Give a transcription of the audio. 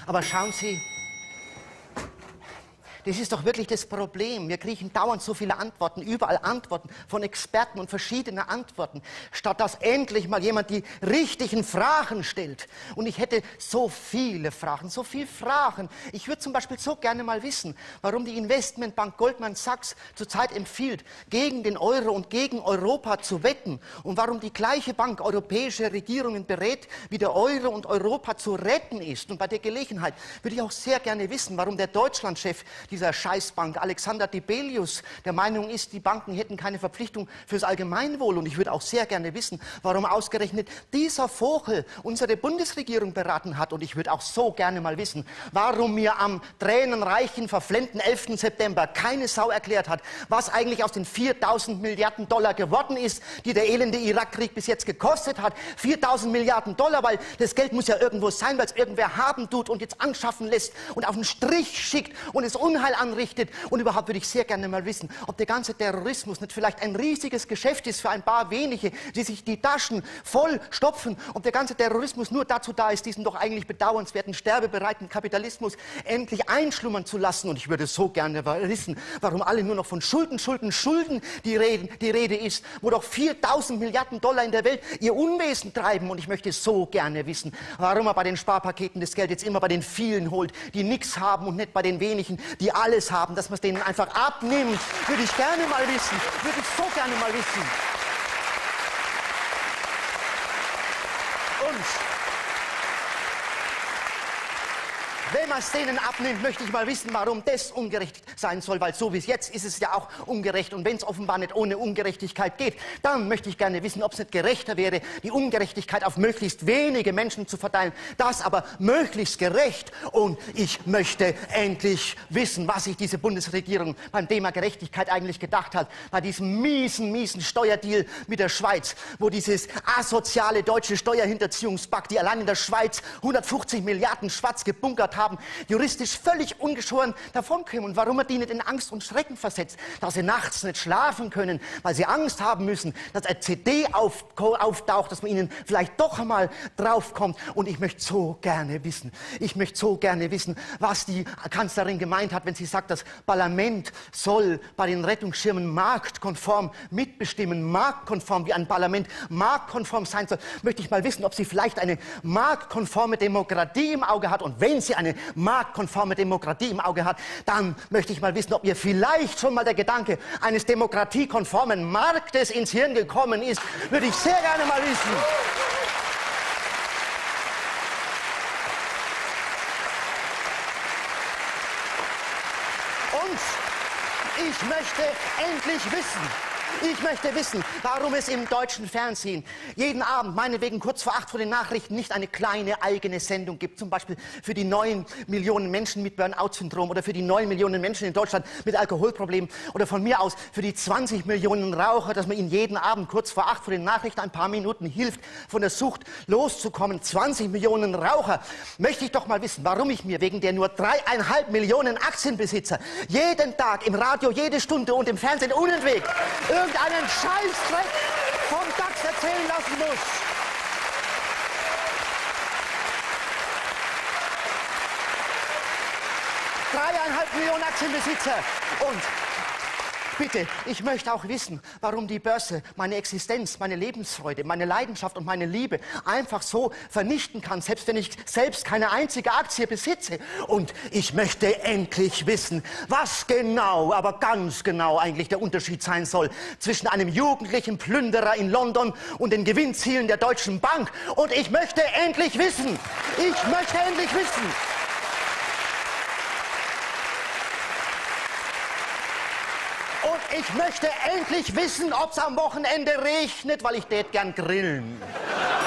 Aber schauen Sie, das ist doch wirklich das Problem. Wir kriegen dauernd so viele Antworten, überall Antworten von Experten und verschiedene Antworten, statt dass endlich mal jemand die richtigen Fragen stellt. Und ich hätte so viele Fragen, so viele Fragen. Ich würde zum Beispiel so gerne mal wissen, warum die Investmentbank Goldman Sachs zurzeit empfiehlt, gegen den Euro und gegen Europa zu wetten und warum die gleiche Bank europäische Regierungen berät, wie der Euro und Europa zu retten ist. Und bei der Gelegenheit würde ich auch sehr gerne wissen, warum der Deutschlandchef dieser Scheißbank, Alexander Dibelius, der Meinung ist, die Banken hätten keine Verpflichtung fürs Allgemeinwohl. Und ich würde auch sehr gerne wissen, warum ausgerechnet dieser Vogel unsere Bundesregierung beraten hat. Und ich würde auch so gerne mal wissen, warum mir am tränenreichen, verflemmten 11. September keine Sau erklärt hat, was eigentlich aus den 4.000 Milliarden Dollar geworden ist, die der elende Irakkrieg bis jetzt gekostet hat. 4.000 Milliarden Dollar, weil das Geld muss ja irgendwo sein, weil es irgendwer haben tut und jetzt anschaffen lässt und auf den Strich schickt und es Unheil anrichtet. Und überhaupt würde ich sehr gerne mal wissen, ob der ganze Terrorismus nicht vielleicht ein riesiges Geschäft ist für ein paar wenige, die sich die Taschen voll stopfen, ob der ganze Terrorismus nur dazu da ist, diesen doch eigentlich bedauernswerten, sterbebereiten Kapitalismus endlich einschlummern zu lassen. Und ich würde so gerne wissen, warum alle nur noch von Schulden die Rede ist, wo doch 4.000 Milliarden Dollar in der Welt ihr Unwesen treiben. Und ich möchte so gerne wissen, warum er bei den Sparpaketen das Geld jetzt immer bei den vielen holt, die nichts haben und nicht bei den wenigen, die alles haben, dass man es denen einfach abnimmt. Würde ich gerne mal wissen. Würde ich so gerne mal wissen. Und wenn man es denen abnimmt, möchte ich mal wissen, warum das ungerecht sein soll, weil so wie es jetzt ist es ja auch ungerecht. Und wenn es offenbar nicht ohne Ungerechtigkeit geht, dann möchte ich gerne wissen, ob es nicht gerechter wäre, die Ungerechtigkeit auf möglichst wenige Menschen zu verteilen, das aber möglichst gerecht. Und ich möchte endlich wissen, was sich diese Bundesregierung beim Thema Gerechtigkeit eigentlich gedacht hat, bei diesem miesen Steuerdeal mit der Schweiz, wo dieses asoziale deutsche Steuerhinterziehungspakt, die allein in der Schweiz 150 Milliarden schwarz gebunkert haben, juristisch völlig ungeschoren davonkommen. Und warum er die nicht in Angst und Schrecken versetzt, dass sie nachts nicht schlafen können, weil sie Angst haben müssen, dass eine CD auftaucht, dass man ihnen vielleicht doch einmal draufkommt. Und ich möchte so gerne wissen, was die Kanzlerin gemeint hat, wenn sie sagt, das Parlament soll bei den Rettungsschirmen marktkonform mitbestimmen, marktkonform, wie ein Parlament marktkonform sein soll. Möchte ich mal wissen, ob sie vielleicht eine marktkonforme Demokratie im Auge hat. Und wenn sie eine marktkonforme Demokratie im Auge hat, dann möchte ich mal wissen, ob ihr vielleicht schon mal der Gedanke eines demokratiekonformen Marktes ins Hirn gekommen ist. Würde ich sehr gerne mal wissen. Und ich möchte endlich wissen, warum es im deutschen Fernsehen jeden Abend, meinetwegen kurz vor 8 vor den Nachrichten, nicht eine kleine eigene Sendung gibt. Zum Beispiel für die 9 Millionen Menschen mit Burnout-Syndrom oder für die 9 Millionen Menschen in Deutschland mit Alkoholproblemen oder von mir aus für die 20 Millionen Raucher, dass man ihnen jeden Abend kurz vor 8 vor den Nachrichten ein paar Minuten hilft, von der Sucht loszukommen. 20 Millionen Raucher. Möchte ich doch mal wissen, warum ich mir wegen der nur 3,5 Millionen Aktienbesitzer jeden Tag im Radio, jede Stunde und im Fernsehen unentwegt irgendeinen Scheißdreck vom DAX erzählen lassen muss. Dreieinhalb Millionen Aktienbesitzer. Und bitte, ich möchte auch wissen, warum die Börse meine Existenz, meine Lebensfreude, meine Leidenschaft und meine Liebe einfach so vernichten kann, selbst wenn ich selbst keine einzige Aktie besitze. Und ich möchte endlich wissen, was genau, aber ganz genau eigentlich der Unterschied sein soll zwischen einem jugendlichen Plünderer in London und den Gewinnzielen der Deutschen Bank. Und ich möchte endlich wissen. Und ich möchte endlich wissen, ob es am Wochenende regnet, weil ich tät gern grillen.